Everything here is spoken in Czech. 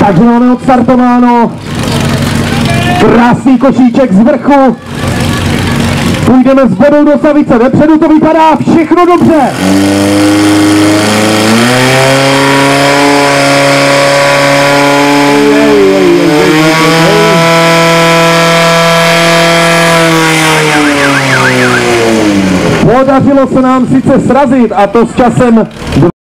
Takže máme odstartováno. Krásný košíček z vrchu. Půjdeme s bodou do Savice. Vepředu to vypadá všechno dobře. Podařilo se nám sice srazit, a to s časem